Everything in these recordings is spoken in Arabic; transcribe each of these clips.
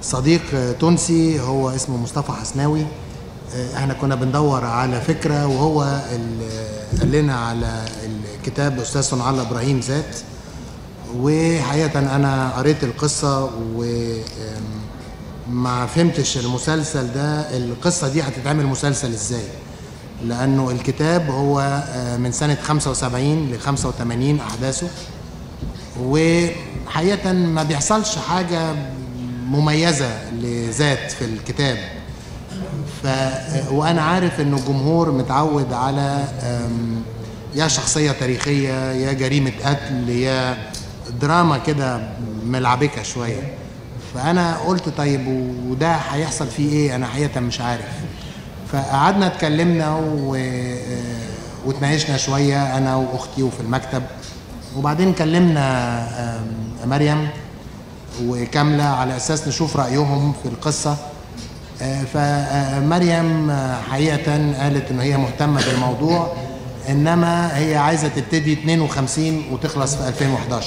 صديق تونسي هو اسمه مصطفى حسناوي. احنا كنا بندور على فكرة وهو اللي قال لنا على الكتاب أستاذ صنع الله إبراهيم ذات. وحقيقة أنا قريت القصة وما فهمتش المسلسل ده، القصة دي هتتعمل مسلسل إزاي، لأنه الكتاب هو من سنة 75 ل 85 أحداثه، وحقيقة ما بيحصلش حاجة مميزة لذات في الكتاب. وأنا عارف إنه الجمهور متعود على يا شخصية تاريخية يا جريمة قتل يا دراما كده ملعبكة شوية. فأنا قلت طيب وده هيحصل فيه إيه؟ أنا حقيقة مش عارف. فقعدنا اتكلمنا واتناقشنا شوية أنا وأختي وفي المكتب، وبعدين كلمنا مريم وكاملة على أساس نشوف رأيهم في القصة. فمريم حقيقة قالت إن هي مهتمة بالموضوع، إنما هي عايزة تبتدي 52 وتخلص في 2011.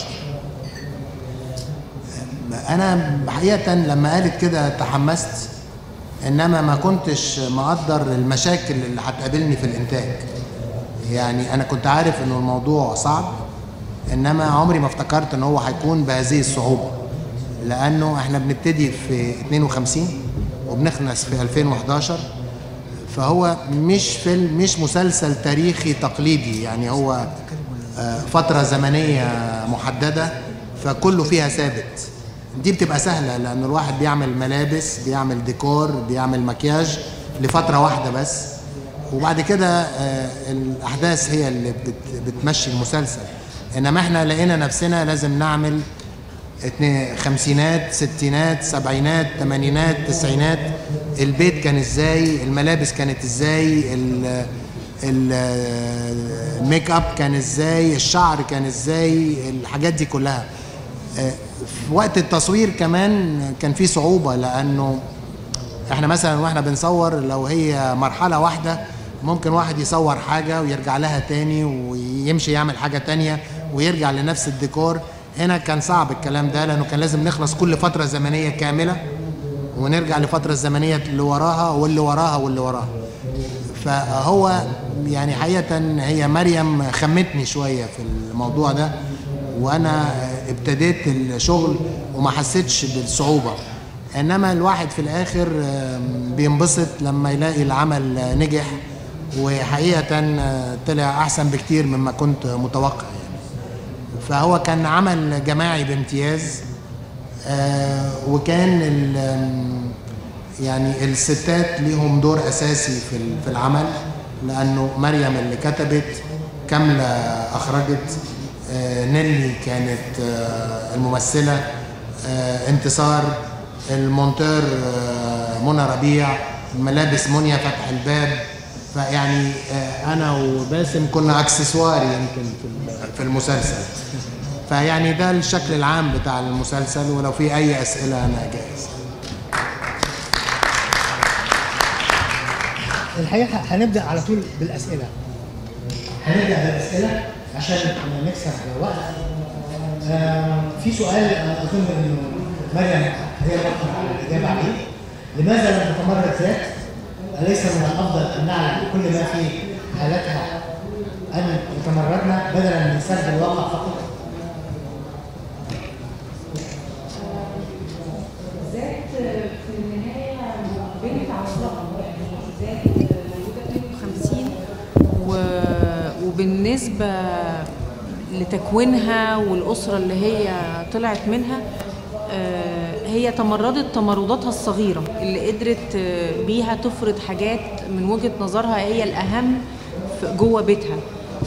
أنا حقيقة لما قالت كده تحمست، إنما ما كنتش مقدر المشاكل اللي هتقابلني في الإنتاج. يعني أنا كنت عارف إنه الموضوع صعب، إنما عمري ما افتكرت إن هو هيكون بهذه الصعوبة، لأنه إحنا بنبتدي في 52 وبنخلص في 2011. فهو مش فيلم، مش مسلسل تاريخي تقليدي، يعني هو فترة زمنية محددة فكله فيها ثابت. دي بتبقى سهلة لأن الواحد بيعمل ملابس، بيعمل ديكور، بيعمل مكياج لفترة واحدة بس، وبعد كده الأحداث هي اللي بتمشي المسلسل. إنما إحنا لقينا نفسنا لازم نعمل خمسينات، ستينات، سبعينات، تمانينات، تسعينات. البيت كان ازاي، الملابس كانت ازاي، الميك اب كان ازاي، الشعر كان ازاي، الحاجات دي كلها. في وقت التصوير كمان كان في صعوبة، لأنه احنا مثلا واحنا بنصور لو هي مرحلة واحدة ممكن واحد يصور حاجة ويرجع لها تاني ويمشي يعمل حاجة تانية ويرجع لنفس الديكور. هنا كان صعب الكلام ده، لأنه كان لازم نخلص كل فترة زمنية كاملة ونرجع لفترة الزمنية اللي وراها واللي وراها واللي وراها. فهو يعني حقيقة هي مريم خمتني شوية في الموضوع ده، وأنا ابتديت الشغل وما حسيتش بالصعوبة. إنما الواحد في الآخر بينبسط لما يلاقي العمل نجح، وحقيقة طلع أحسن بكتير مما كنت متوقع. فهو كان عمل جماعي بامتياز، وكان يعني الستات ليهم دور أساسي في العمل، لأنه مريم اللي كتبت، كاملة أخرجت، نيلي كانت الممثلة، انتصار المونتير، منى ربيع، ملابس منيا فتح الباب. فيعني أنا وباسم كنا أكسسوار يمكن في المسلسل. فيعني ده الشكل العام بتاع المسلسل، ولو في أي أسئلة أنا جاهز. الحقيقة هنبدأ على طول بالأسئلة. عشان نكسب وقت. في سؤال أظن إنه مريم هي الأكثر على الإجابة عليه. لماذا لم تتمرد ذات؟ أليس من الأفضل أن نعلم كل ما في حالتها أن تمردنا بدلا من سرد الواقع فقط؟ ذات في النهاية بنت عصرها، يعني ذات موجودة 52 وبالنسبة لتكوينها والأسرة اللي هي طلعت منها، هي تمردت تمرداتها الصغيرة اللي قدرت بيها تفرض حاجات من وجهة نظرها هي الأهم جوه بيتها.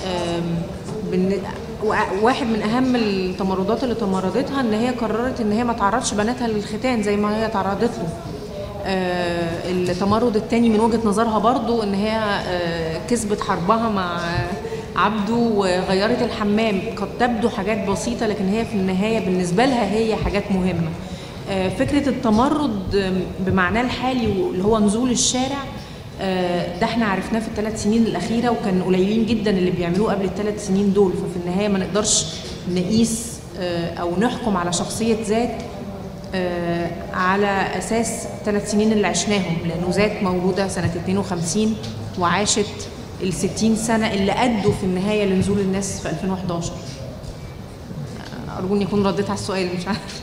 واحد من أهم التمردات اللي تمردتها إن هي قررت إن هي ما تعرضش بناتها للختان زي ما هي تعرضت له. التمرد التاني من وجهة نظرها برضو إن هي كسبت حربها مع عبده وغيرت الحمام. قد تبدو حاجات بسيطة لكن هي في النهاية بالنسبة لها هي حاجات مهمة. فكرة التمرد بمعناه الحالي اللي هو نزول الشارع، ده احنا عرفناه في ال3 سنين الأخيرة، وكان قليلين جدا اللي بيعملوه قبل ال3 سنين دول. ففي النهاية ما نقدرش نقيس أو نحكم على شخصية ذات على اساس 3 سنين اللي عشناهم، لانه ذات مولوده سنه 52 وعاشت ال60 سنه اللي ادوا في النهايه لنزول الناس في 2011. ارجو يكون رديت على السؤال، مش عارف.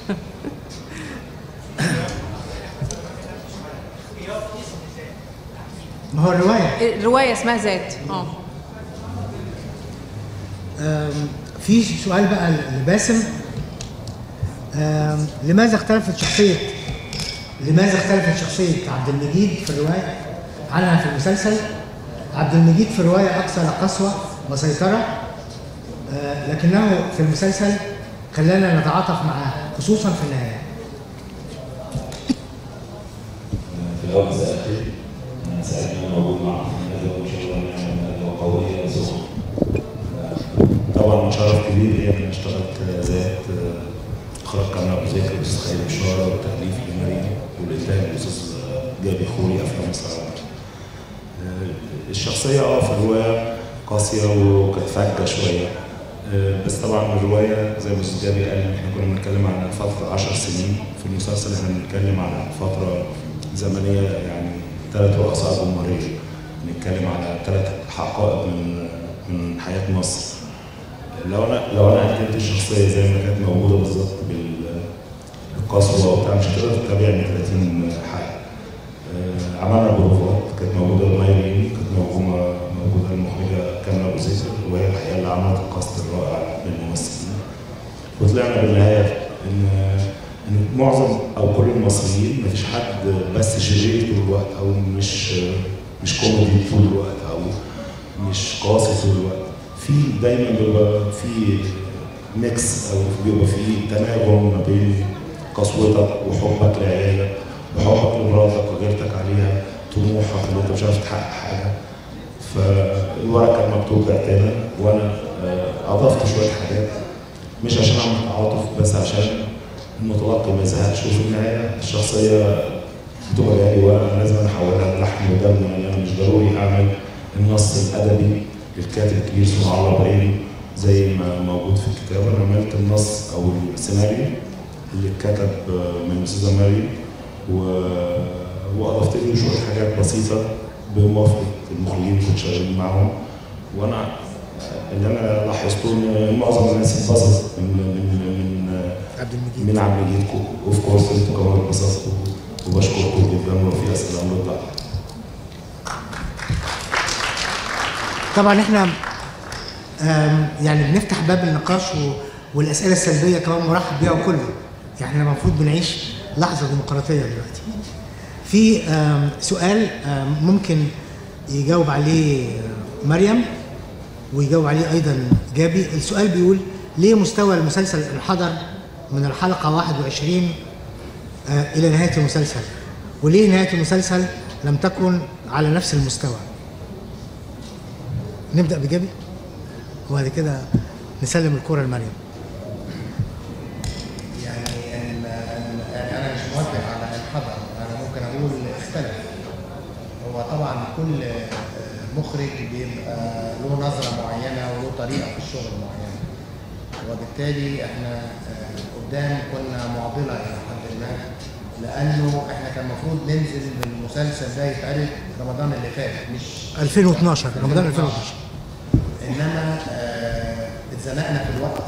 ما هو الروايه اسمها ذات. في سؤال بقى لباسم. لماذا اختلفت شخصية عبد المجيد في الرواية عنها في المسلسل؟ عبد المجيد في الرواية أكثر قسوة وسيطرة، لكنه في المسلسل خلانا نتعاطف معاه خصوصا في النهاية. في الأول مساء الخير، أنا سعيد إن أنا موجود معكم في الندوة، وإن شاء الله نعمل ندوة قوية وسخنة. طبعا شرف كبير ليا إن أنا اشتغلت ذات إخراج كاميرا أبو زكي والأستاذ خالد بشارة والتأليف لمريم والإنتاج الأستاذ جابي خوري أفلام الصراحة. الشخصية في الرواية قاسية وكانت فجة شوية، بس طبعا الرواية زي ما الأستاذ جابي قال إحنا كنا بنتكلم عن فترة 10 سنين، في المسلسل إحنا بنتكلم عن فترة زمنية يعني 3 رؤساء جمهورية، بنتكلم على 3 حقائق من حياة مصر. لو انا قدمت الشخصيه زي ما كانت موجوده بالظبط بالقسوه وبتاع مش هتقدر تتابعني 30 حلقه. عملنا بروفات، كانت موجوده مايرين، كانت موجوده المخرجه كامله ابو زيد، وهي الحقيقه اللي عملت الكاست الرائع بالممثلين. وطلعنا بالنهايه ان معظم او كل المصريين مفيش حد بس شرير طول الوقت، او مش كوميدي طول الوقت، او مش قاسي طول الوقت. في دايما بيبقى في ميكس، او بيبقى في تناغم ما بين قسوتك وحبك لعيالك وحبك لمراتك وغيرتك عليها، طموحك ان انت مش عارف تحقق حاجه. فالورق كان مكتوب اعتادا، وانا اضفت شويه حاجات مش عشان اعمل تعاطف، بس عشان المتلقي ما يزهقش. وفي النهايه الشخصيه بتبقى جايه وانا لازم احولها لحم ودم، يعني انا مش ضروري اعمل النص الادبي الكاتب الكبير اسمه عمرو ابراهيم زي ما موجود في الكتاب. انا عملت النص او السيناريو اللي اتكتب من الاستاذه مريم، واضفت له شويه حاجات بسيطه بموافقه المخرجين كنت شغالين معاهم. وانا اللي انا لاحظته ان معظم الناس اتبسطت من عبد المجيد. اوف كورس انتوا كمان اتبسطتوا، وبشكركم جدا. وفي اسئله هنرد عليها. طبعا احنا يعني بنفتح باب النقاش والاسئله السلبيه كمان مرحب بيها وكله، يعني احنا المفروض بنعيش لحظه ديمقراطيه دلوقتي. في سؤال ممكن يجاوب عليه مريم ويجاوب عليه ايضا جابي. السؤال بيقول: ليه مستوى المسلسل انحدر من الحلقه 21 الى نهايه المسلسل؟ وليه نهايه المسلسل لم تكن على نفس المستوى؟ نبدأ بجابي وبعد كده نسلم الكرة لمريم. يعني أنا مش موافق على الحضر، أنا ممكن أقول اختلف. هو طبعا كل مخرج بيبقى له نظرة معينة وله طريقة في الشغل معينة، وبالتالي احنا قدام كنا معضلة إلى حد ما، لأنه احنا كان المفروض ننزل بالمسلسل ده يتعرض رمضان اللي فات، مش 2012 رمضان 2012. انما اتزنقنا في الوقت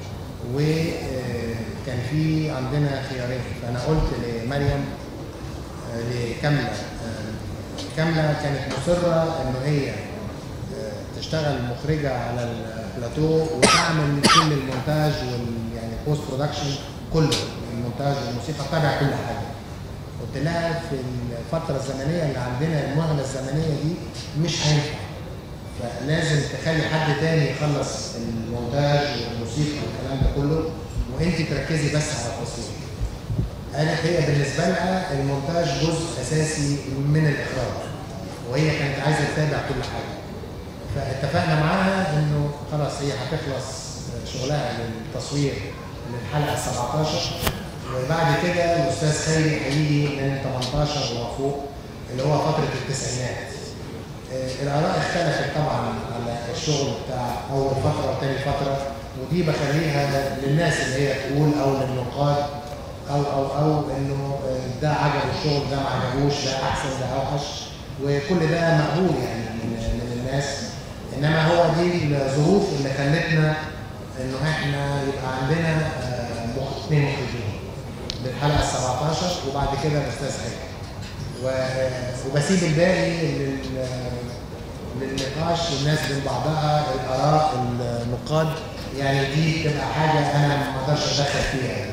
وكان في عندنا خيارين. فانا قلت لمريم لكامله كامله كانت مصره انه هي تشتغل مخرجه على البلاتو وتعمل كل المونتاج يعني بوست برودكشن كله، المونتاج والموسيقى، تتابع كل حاجه. قلت لها في الفتره الزمنيه اللي عندنا، المهله الزمنيه دي مش هينفع، فلازم تخلي حد تاني يخلص المونتاج والموسيقى والكلام ده كله، وانت تركزي بس على التصوير. قالت هي بالنسبه لها المونتاج جزء اساسي من الاخراج، وهي كانت عايزه تتابع كل حاجه. فاتفقنا معاها انه خلاص هي هتخلص شغلها للتصوير للحلقه 17، وبعد كده الاستاذ خيري هيجي من 18 وفوق اللي هو فتره التسعينات. الآراء اختلفت طبعا على الشغل بتاع أول فترة وتاني فترة، ودي بخليها للناس اللي هي تقول أو للنقاد او انه ده عجب الشغل، ده ما عجبوش، ده احسن، ده اوحش، وكل ده مقبول يعني من الناس. انما هو دي الظروف اللي خلتنا انه احنا يبقى عندنا 2 مخرجين للحلقه ال 17 وبعد كده الاستاذ هيثم، وبسيب الباقي للنقاش والناس بين بعضها، الاراء، النقاد، يعني دي تبقى حاجه انا ما اقدرش اتدخل فيها.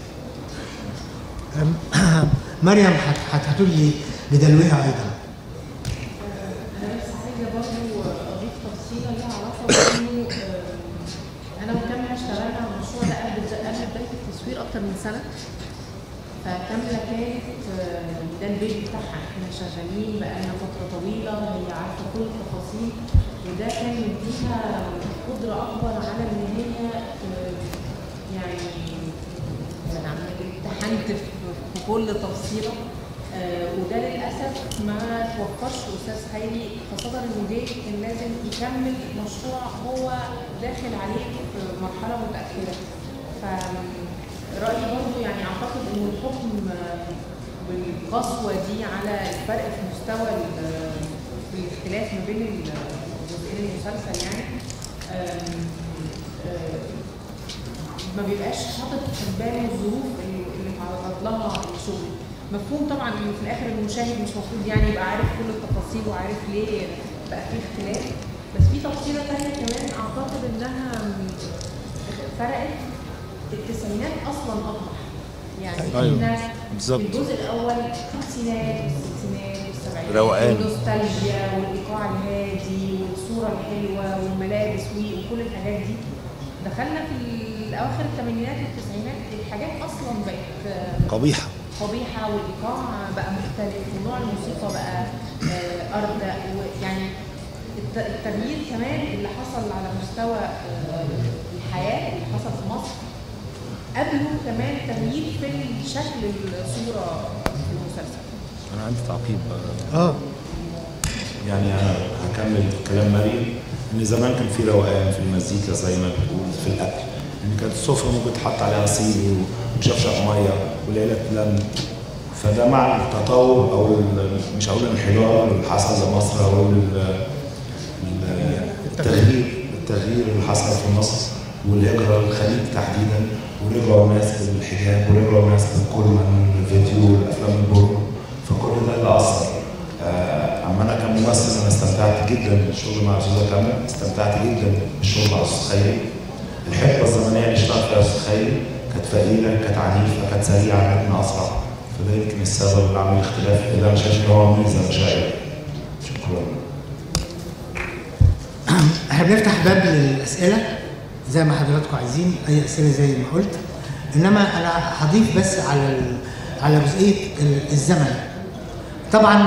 مريم هتقول لي بدلوها ايضا. انا بس عايزه برضه اضيف تفصيله ليها علاقه بانه انا وكامله اشتغلنا على المشروع ده قبل بدايه التصوير اكتر من سنه. فكامله كانت ده البيت بتاعها، احنا شغالين بقالنا فتره طويله، هي عارفه كل التفاصيل، وده كان مديها قدره اكبر على ان هي يعني امتحنت في كل تفصيله. وده للاسف ما توفرش استاذ خيري، خاصه انه جه كان لازم يكمل مشروع هو داخل عليه في مرحله متاخره. فرأيي برضه يعني اعتقد انه الحكم بالقسوه دي على الفرق في مستوى الاختلاف ما بين جزئين المسلسل يعني ما بيبقاش حاطط في باله الظروف اللي اتعرضت لها الشغل. مفهوم طبعا ان في الاخر المشاهد مش المفروض يعني يبقى عارف كل التفاصيل وعارف ليه بقى في اختلاف، بس في تفصيله ثانيه كمان اعتقد انها فرقت. التسعينات اصلا اضح يعني احنا في الجزء الاول الخمسينات والستينات والسبعينات والنوستالجيا والايقاع الهادي والصوره الحلوه والملابس وكل الحاجات دي. دخلنا في اواخر الثمانينات والتسعينات الحاجات اصلا بقت قبيحه والايقاع بقى مختلف ونوع الموسيقى بقى اردأ، ويعني التغيير كمان اللي حصل على مستوى الحياه اللي حصل في مصر قبله كمان تغيير في شكل الصوره في المسلسل. انا عندي تعقيب. يعني انا هكمل كلام مريم، ان زمان كان في روقان في المزيكا زي ما بتقول، في الاكل، ان كانت السفره ممكن تحط عليها صيني وشفشق ميه والعيله تلم. فده مع التطور او مش هقول الانحدار اللي حصل لمصر او التغيير اللي حصل في مصر والهجره للخليج تحديدا، ورجعوا ناس بالحجاب ورجعوا ناس بالكولمان الفيديو والافلام البورنو. فكل ده اللي اثر. اما انا كممثل انا استمتعت جدا بالشغل مع استاذه كامله، استمتعت جدا بالشغل مع استاذ خيري. الحقبه الزمنيه اللي اشتغل فيها استاذ خيري كانت فقيره، كانت عنيفه، كانت سريعه، كانت اسرع. فده يمكن السبب اللي عامل الاختلاف اللي انا شايف ان هو ميزه مش عيب. شكرا. احنا بنفتح باب للاسئله زي ما حضراتكم عايزين، اي اسئله زي ما قلت. انما انا هضيف بس على جزئيه الزمن. طبعا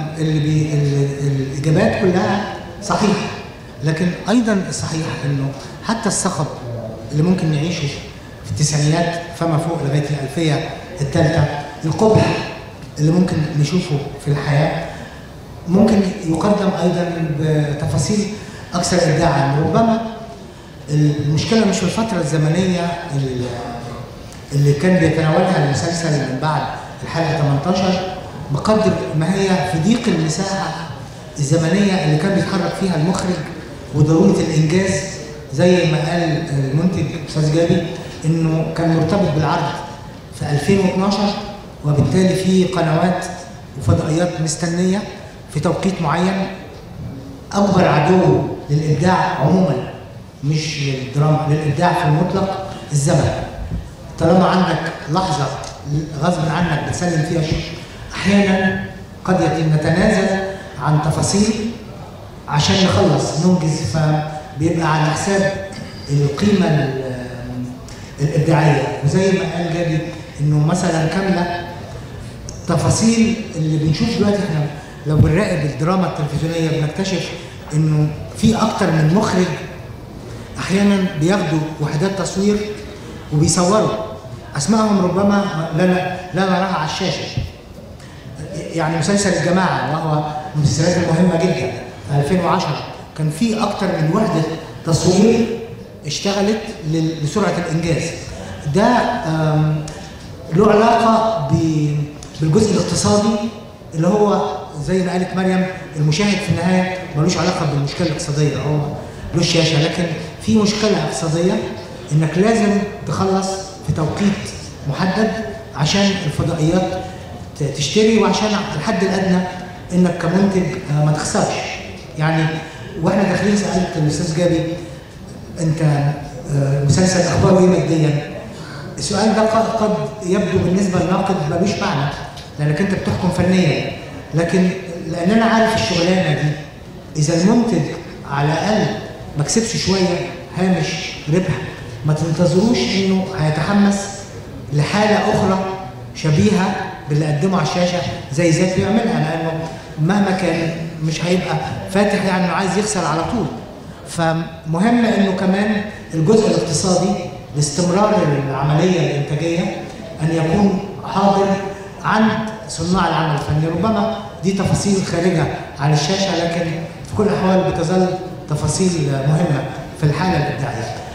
الاجابات كلها صحيحه، لكن ايضا الصحيح انه حتى الصخب اللي ممكن نعيشه في التسعينات فما فوق لغايه الالفيه الثالثه، القبح اللي ممكن نشوفه في الحياه ممكن يقدم ايضا بتفاصيل اكثر ابداعا. ربما المشكله مش في الفتره الزمنيه اللي كان بيتناولها المسلسل من بعد الحلقه 18، بقدر ما هي في ضيق المساحه الزمنيه اللي كان بيتحرك فيها المخرج وضروره الانجاز. زي ما قال المنتج استاذ جابي انه كان مرتبط بالعرض في 2012، وبالتالي في قنوات وفضائيات مستنيه في توقيت معين. اكبر عدو للابداع عموما مش للدراما، للابداع في المطلق الزمن. طالما عندك لحظه غصب عنك بتسلم فيها شيء، احيانا قد نتنازل عن تفاصيل عشان نخلص ننجز، فبيبقى على حساب القيمه الابداعيه. وزي ما قال جابي انه مثلا كامله تفاصيل اللي بنشوف دلوقتي، احنا لو بنراقب الدراما التلفزيونيه بنكتشف انه في اكتر من مخرج احيانا بياخدوا وحدات تصوير وبيصوروا اسمائهم ربما لا نراها على الشاشه. يعني مسلسل الجماعه وهو من المسلسلات المهمه جدا في 2010 كان في اكتر من وحده تصوير اشتغلت لسرعه الانجاز. ده له علاقه بالجزء الاقتصادي اللي هو زي ما قالت مريم، المشاهد في النهايه ملوش علاقه بالمشكله الاقتصاديه، هو له الشاشه، لكن في مشكله اقتصاديه انك لازم تخلص في توقيت محدد عشان الفضائيات تشتري، وعشان الحد الادنى انك كمنتج ما تخسرش. يعني واحنا داخلين سالت الاستاذ جابي انت مسلسل اخباره ايه ماديا؟ السؤال ده قد يبدو بالنسبه للناقد ملوش معنى لانك انت بتحكم فنيا، لكن لان انا عارف الشغلانه دي اذا المنتج على الاقل ما كسبش شويه هامش ربح، ما تنتظروش انه هيتحمس لحاله اخرى شبيهه باللي قدمه على الشاشه زي ذات بيعملها، لانه مهما كان مش هيبقى فاتح يعني انه عايز يخسر على طول. فمهم انه كمان الجزء الاقتصادي لاستمرار العمليه الانتاجيه ان يكون حاضر عند صناع العمل الفني. ربما دي تفاصيل خارجه عن الشاشه، لكن في كل الاحوال بتظل تفاصيل مهمه في الحاله الابداعيه.